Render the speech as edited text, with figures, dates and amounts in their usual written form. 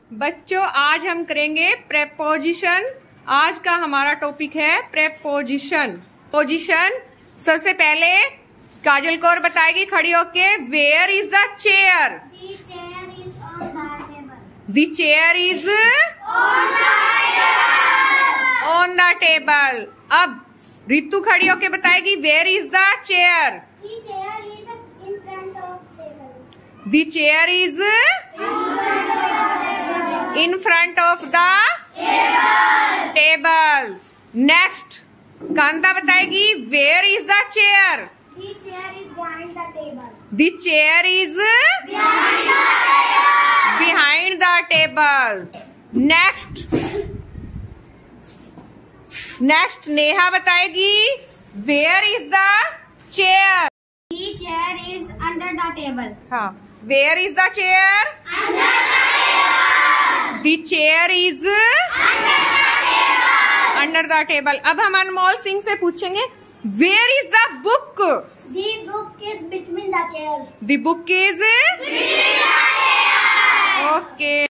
बच्चों आज हम करेंगे प्रेपोजिशन। आज का हमारा टॉपिक है प्रेपोजिशन। पोजिशन सबसे पहले काजल कौर बताएगी खड़ी होके, where is the chair? The chair is on the table. अब रितु खड़ी होके बताएगी, where is the chair? The chair is in front of the table. Next, Kanta बताएगी, where is the chair? The chair is behind the table. The chair is behind the table. Next, Neha बताएगी, where is the chair? The chair is under the table. हाँ, where is the chair? Under the table. The chair is under the table. अब हम अनमोल सिंह से पूछेंगे, where is the book? The book is between the chairs. The book is between the chairs. Okay.